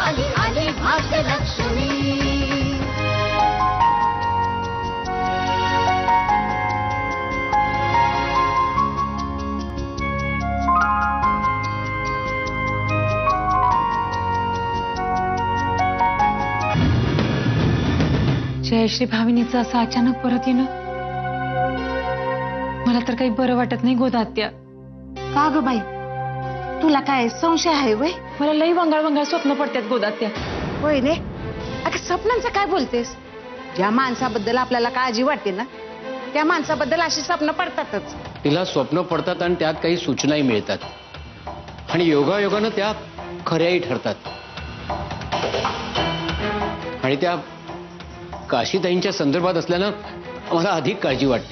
आली आली भाग्यलक्ष्मी। जयश्री भाविनीचं असं अचानक परत येणं मला तर काही बरं वाटत नाही गोदात्या। का ग बाई, तुला काय संशय आहे वय? मला लई वंगाळ वंगाळ स्वप्न पडतात गोदात्या। होय रे, अगं स्वप्नांचं काय बोलतेस? ज्या माणसाबद्दल आपल्याला काळजी वाटते ना, त्या माणसाबद्दल अशी स्वप्न पडतातच। तिला स्वप्न पडतात आणि त्यात काही सूचनाही मिळतात आणि योगायोगानं त्या खऱ्याही ठरतात। आणि त्या काशीताईंच्या संदर्भात असल्यानं मला अधिक काळजी वाटते।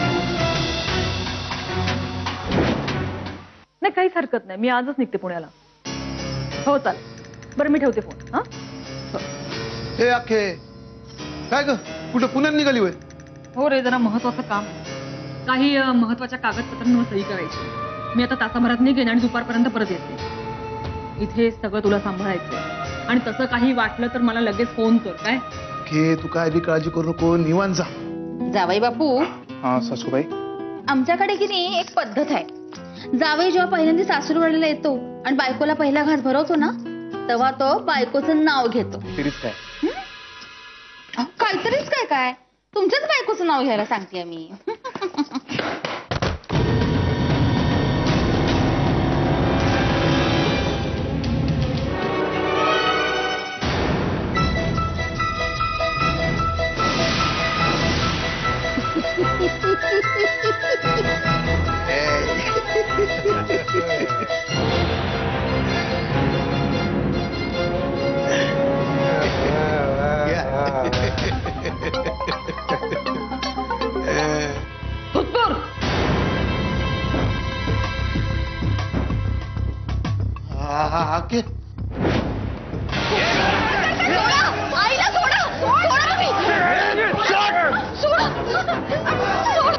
नाही काहीच हरकत नाही, मी आजच निघते पुण्याला। हो चाल, बरं मी ठेवते फोन। हा हे अख्खे काय ग, कुठं पुण्यात निघाली होय? हो रे, जरा महत्वाचं काम आहे। काही महत्वाच्या कागदपत्रांवर सही करायची। मी आता तासाभरात निघेन आणि दुपारपर्यंत परत येते। इथे सगळं तुला सांभाळायचंय आणि तसं काही वाटलं तर मला लगेच फोन कर काय? ओके, तू काय बी काळजी करू नको, निवांत जा। जावई बापू, हा सासूबाई, आमच्याकडे की नाही एक पद्धत आहे। जावई जेव्हा पहिल्यांदा सासूरवाडीला येतो आणि बायकोला पहिला घास भरवतो ना, तेव्हा तो बायकोचं नाव घेतो। तिरीच काय? काहीतरीच काय काय, तुमच्याच बायकोचं नाव घ्यायला सांगते मी। अख्खे आईला सोडा, सोडा तुम्ही। सोडा, सोडा।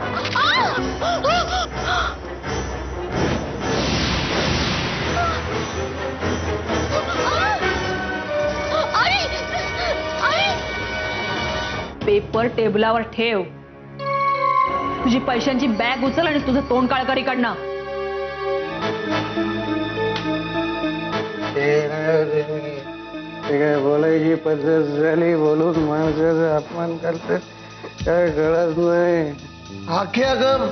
आई, आई, पेपर टेबलावर ठेव। तुझी पैशांची बॅग उचल आणि तुझं तोंड काळकरी काढणं। काय बोलायची पद्धत झाली, बोलून माणसाचा अपमान करतात, काय कळत नाही। अख्खे अगं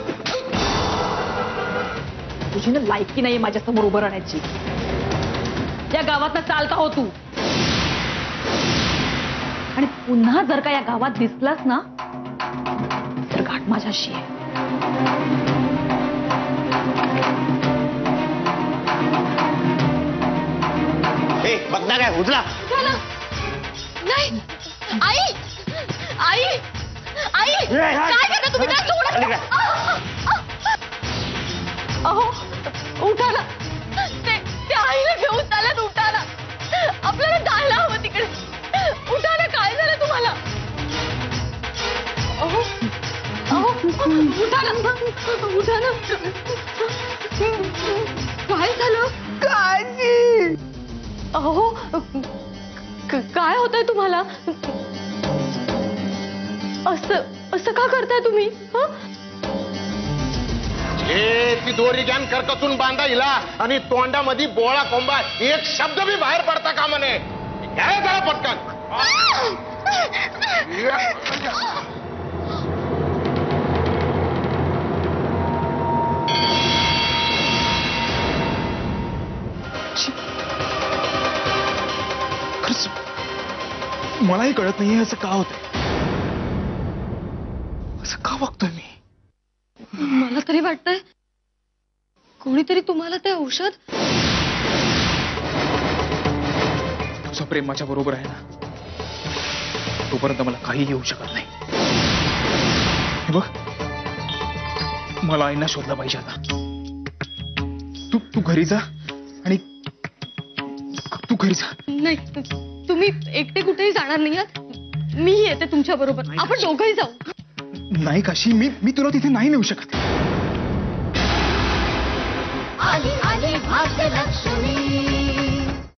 तुझी ना लायकी नाहीये माझ्या समोर उभं राहण्याची। या गावात चालता हो तू, आणि पुन्हा जर का या गावात दिसलास ना तर गाठ माझ्याशी आहे। बघणार काय उचला? नाही, आई, आई, आई, काय करता तुम्ही? काय सोडा? अहो, उठा ना, ते आईला घेऊन चालत, उठा ना, आपल्याला जायला हवं तिकडे। उठा ना, काय झालं तुम्हाला? अहो, अहो, उठा ना, उठा ना, काय झालं? काळजी। अहो, काय होतंय तुम्हाला? असं का करताय तुम्ही? ती दोरी घ्यान करकसून बांधा हिला आणि तोंडामध्ये बोळा कोंबा, एक शब्द भी बाहेर पडता कामा नये। काय जरा पटकन। मलाही कळत नाहीये असं का होतंय, असं का वागतोय मी? मला तरी वाटतंय कोणीतरी तुम्हाला ते औषध। तुझं प्रेम माझ्या बरोबर आहे ना, तोपर्यंत मला काही येऊ शकत नाही। हे बघ, मला आईना शोधला पाहिजे आता। तू घरी जा आणि तू घरी जा। नाही, तुम्ही एकटे कुठेही जाणार नाही आहात, मी येते तुमच्या बरोबर, आपण दोघंही जाऊ। नाही काशी, मी तुला तिथे नाही नेऊ शकत। आली आली भाग्यलक्ष्मी।